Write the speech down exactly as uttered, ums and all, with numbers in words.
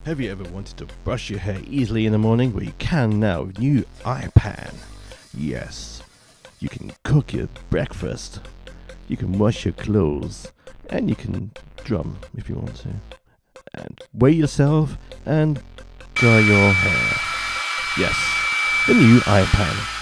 Have you ever wanted to brush your hair easily in the morning? Well, you can now with new I PAN. Yes, you can cook your breakfast, you can wash your clothes, and you can drum if you want to. And weigh yourself and dry your hair. Yes, the new I PAN.